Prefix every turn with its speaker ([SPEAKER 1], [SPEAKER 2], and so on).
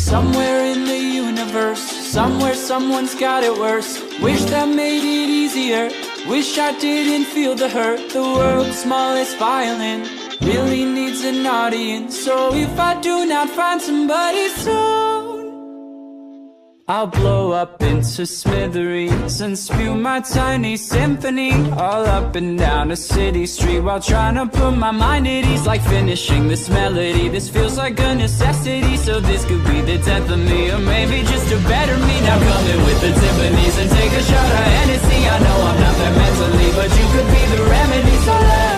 [SPEAKER 1] Somewhere in the universe, somewhere someone's got it worse. Wish that made it easier, wish I didn't feel the hurt. The world's smallest violin really needs an audience. So if I do not find somebody soon, I'll blow up into smithereens and spew my tiny symphony all up and down a city street, while trying to put my mind at ease. Like finishing this melody, this feels like a necessity. So this could be the death of me, or maybe just a better me. Now come in with the Tiffany's and take a shot of Hennessy. I know I'm not there mentally, but you could be the remedy. So let